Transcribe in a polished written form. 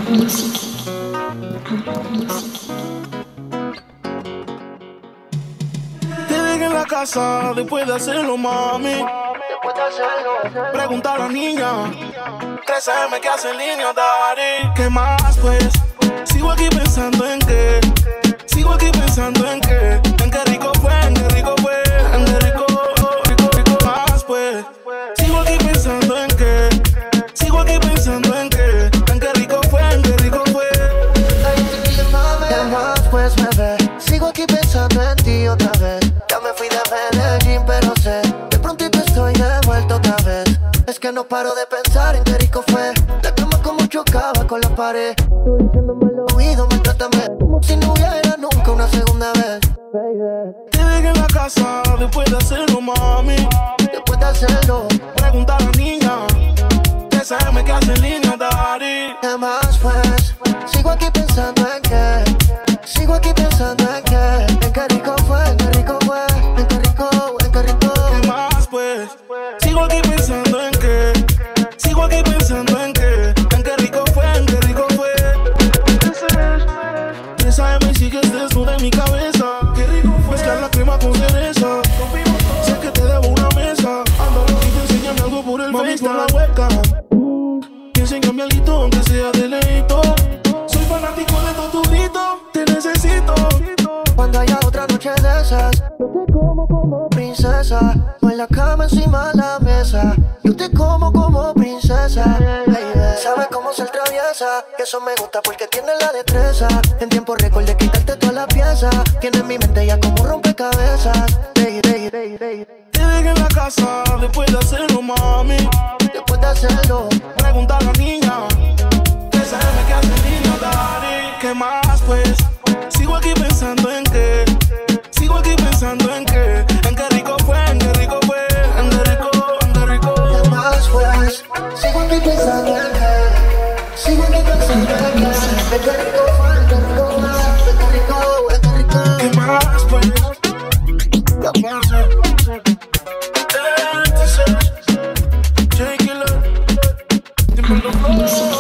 Te dejé en la casa después de hacerlo, mami. Pregunta a la niña 13M que hace en línea, daddy. ¿Qué más pues? Sigo aquí pensando en qué. Sigo aquí pensando en qué. En qué rico fue, en qué rico fue. En qué rico, rico, rico más pues. Sigo aquí pensando en qué. Sigo aquí pensando en qué. En qué rico fue, en qué rico fue. ¿Qué más pues, bebé? Sigo aquí pensando en ti otra vez. Ya me fui de Medellín, pero sé de prontito estoy de vuelta otra vez. Es que no paro de pensar en qué rico fue. La cama como chocaba con la pared. Tú diciéndome al oído, maltrátame como si no hubiera nunca una segunda vez, baby. Te dejé en la casa después de hacerlo, mami. Después de hacerlo, pregunta a la niña 13M que hace en línea, daddy. ¿qué más pues? Sigo aquí pensando en qué. Sigo aquí pensando en qué. En qué rico fue, en qué rico fue. En qué rico, en qué rico. ¿Qué más pues? Sigo aquí pensando en qué. Sigo aquí pensando en qué. En qué rico fue, en qué rico fue. 13M y sigues desnuda en mi cabeza. Qué rico fue. Mezclar la crema con cereza. Sé que te debo una mesa. Anda y te enséñame algo por el Face con la webcam. Enséñame algo aunque sea de leito. Soy fanático de todo tu grito. Te necesito. Cuando haya otra noche de esas, yo te como princesa. O en la cama encima de la mesa. Yo te como princesa, baby. Sabes cómo ser traviesa. Y eso me gusta porque tiene la destreza. En tiempo récord de quitarte todas las piezas. Tiene en mi mente ya como rompecabezas, baby, baby, baby, baby. Te dejé en la casa después de hacerlo, mami. Después de hacerlo, pregunta a la niña 13M que hace en línea, daddy. ¿Qué más pues? Sigo aquí pensando en qué. Sigo aquí pensando en qué. En qué rico fue, en qué rico fue. En qué rico, en qué rico. ¿qué más pues? Sigo aquí pensando en qué. Sigo aquí pensando en qué. En qué rico fue, en qué rico fue. En qué rico, en qué rico. ¿Qué más pues? ¿Qué pasa? Take it up. Dime los flows.